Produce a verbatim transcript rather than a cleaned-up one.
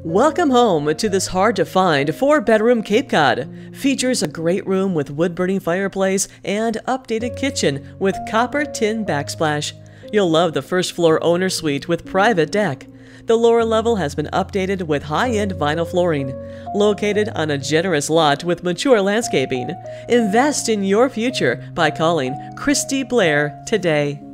Welcome home to this hard-to-find four-bedroom Cape Cod. Features a great room with wood-burning fireplace and updated kitchen with copper tin backsplash. You'll love the first-floor owner suite with private deck. The lower level has been updated with high-end vinyl flooring. Located on a generous lot with mature landscaping. Invest in your future by calling Kristi Blair today.